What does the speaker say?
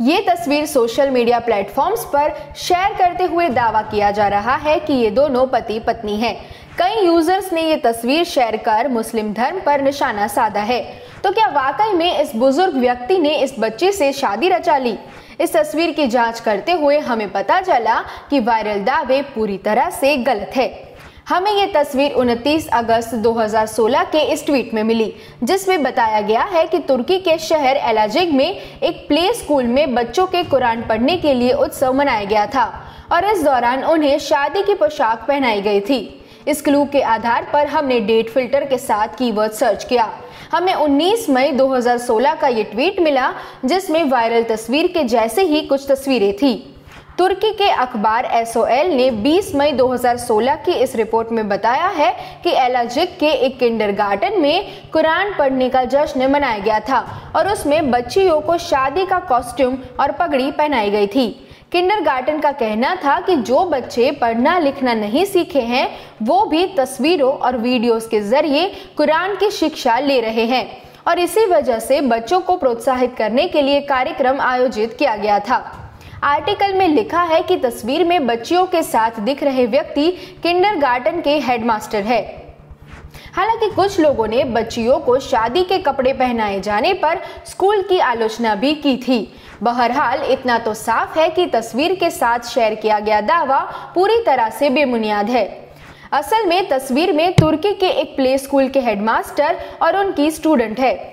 ये तस्वीर social media platforms पर शेयर करते हुए दावा किया जा रहा है कि ये दोनों पति पत्नी हैं। कई यूजर्स ने ये तस्वीर शेयर कर मुस्लिम धर्म पर निशाना साधा है। तो क्या वाकई में इस बुजुर्ग व्यक्ति ने इस बच्चे से शादी रचा ली? इस तस्वीर की जांच करते हुए हमें पता चला कि वायरल दावे पूरी तरह से गलत है। हमें ये तस्वीर 29 अगस्त 2016 के इस ट्वीट में मिली, जिसमें बताया गया है कि तुर्की के शहर एलाजिग में एक प्ले स्कूल में बच्चों के कुरान पढ़ने के लिए उत्सव मनाया गया था और इस दौरान उन्हें शादी की पोशाक पहनाई गई थी। इस क्लू के आधार पर हमने डेट फिल्टर के साथ कीवर्ड सर्च किया। हमें 19 मई 2016 का ये ट्वीट मिला, जिसमें वायरल तस्वीर के जैसे ही कुछ तस्वीरें थी। तुर्की के अखबार SOL ने 20 मई 2016 की इस रिपोर्ट में बताया है कि एलाजिक के एक किंडरगार्टन में कुरान पढ़ने का जश्न मनाया गया था और उसमें बच्चियों को शादी का कॉस्ट्यूम और पगड़ी पहनाई गई थी। किंडरगार्टन का कहना था कि जो बच्चे पढ़ना लिखना नहीं सीखे हैं वो भी तस्वीरों और वीडियोस के जरिए कुरान की शिक्षा ले रहे हैं और इसी वजह से बच्चों को प्रोत्साहित करने के लिए कार्यक्रम आयोजित किया गया था। आर्टिकल में लिखा है कि तस्वीर में बच्चियों के साथ दिख रहे व्यक्ति किंडरगार्टन के हेडमास्टर है। हालांकि कुछ लोगों ने बच्चियों को शादी के कपड़े पहनाए जाने पर स्कूल की आलोचना भी की थी। बहरहाल इतना तो साफ है कि तस्वीर के साथ शेयर किया गया दावा पूरी तरह से बेबुनियाद है। असल में तस्वीर में तुर्की के एक प्ले स्कूल के हेडमास्टर और उनकी स्टूडेंट है।